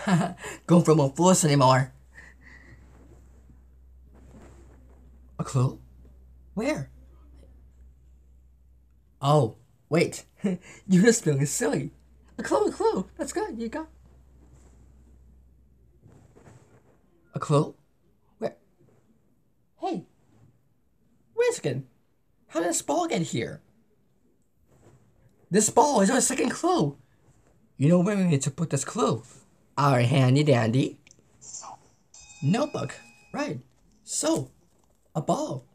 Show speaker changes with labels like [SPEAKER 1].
[SPEAKER 1] Going for more force anymore. A clue? Where? Oh, wait. You're just feeling silly. A clue. That's good. You got a clue? Where? Hey, wait a second. How did this ball get here? This ball is our second clue. You know where we need to put this clue? Our handy dandy notebook. Right. So, a ball.